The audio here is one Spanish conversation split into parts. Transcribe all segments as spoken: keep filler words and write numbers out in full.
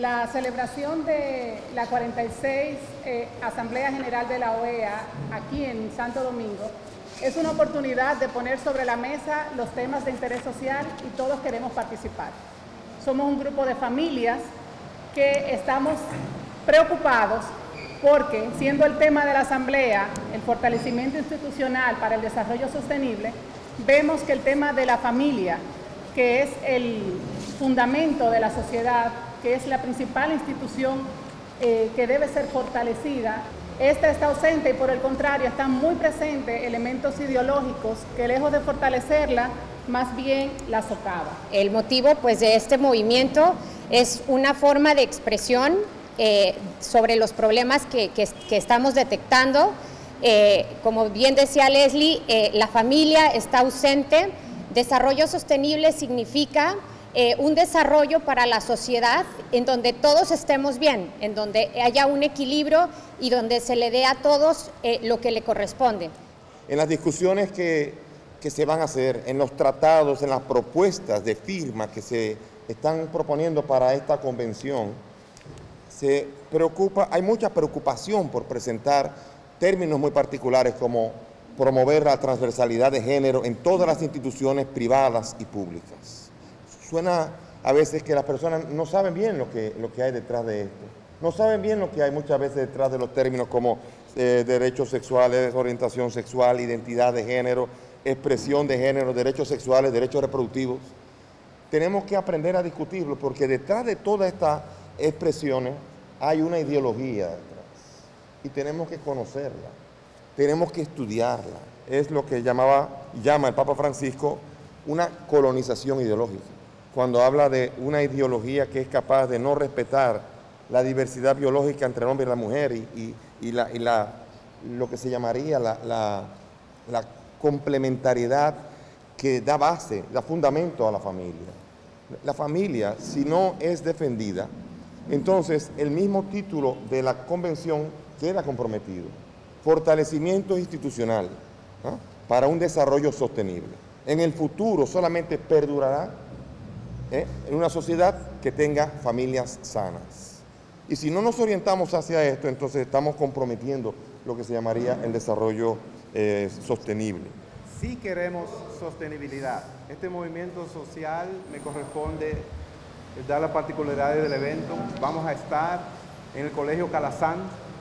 La celebración de la cuarenta y seis eh, Asamblea General de la O E A aquí en Santo Domingo es una oportunidad de poner sobre la mesa los temas de interés social y todos queremos participar. Somos un grupo de familias que estamos preocupados porque, siendo el tema de la Asamblea el fortalecimiento institucional para el desarrollo sostenible, vemos que el tema de la familia, que es el fundamento de la sociedad, que es la principal institución eh, que debe ser fortalecida, esta está ausente y por el contrario están muy presentes elementos ideológicos que lejos de fortalecerla, más bien la socava. El motivo pues, de este movimiento es una forma de expresión eh, sobre los problemas que, que, que estamos detectando. Eh, como bien decía Leslie, eh, la familia está ausente. Desarrollo sostenible significa eh, un desarrollo para la sociedad en donde todos estemos bien, en donde haya un equilibrio y donde se le dé a todos eh, lo que le corresponde. En las discusiones que, que se van a hacer, en los tratados, en las propuestas de firma que se están proponiendo para esta convención, se preocupa, hay mucha preocupación por presentar términos muy particulares como promover la transversalidad de género en todas las instituciones privadas y públicas. Suena a veces que las personas no saben bien lo que, lo que hay detrás de esto. No saben bien lo que hay muchas veces detrás de los términos como eh, derechos sexuales, orientación sexual, identidad de género, expresión de género, derechos sexuales, derechos reproductivos. Tenemos que aprender a discutirlo porque detrás de todas estas expresiones hay una ideología detrás y tenemos que conocerla, tenemos que estudiarla. Es lo que llamaba, llama el Papa Francisco una colonización ideológica, cuando habla de una ideología que es capaz de no respetar la diversidad biológica entre el hombre y la mujer y, y, y, la, y la, lo que se llamaría la, la, la complementariedad que da base, da fundamento a la familia. La familia, si no es defendida, entonces el mismo título de la convención queda comprometido. Fortalecimiento institucional, ¿no?, para un desarrollo sostenible. En el futuro solamente perdurará ¿eh? en una sociedad que tenga familias sanas. Y si no nos orientamos hacia esto, entonces estamos comprometiendo lo que se llamaría el desarrollo eh, sostenible. Sí queremos sostenibilidad. Este movimiento social me corresponde dar las particularidades del evento. Vamos a estar en el Colegio Calazán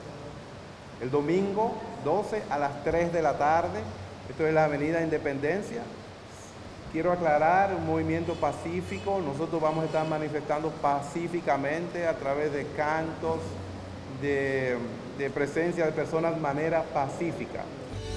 el domingo doce a las tres de la tarde. Esto es la Avenida Independencia. Quiero aclarar, un movimiento pacífico. Nosotros vamos a estar manifestando pacíficamente a través de cantos, de, de presencia de personas de manera pacífica.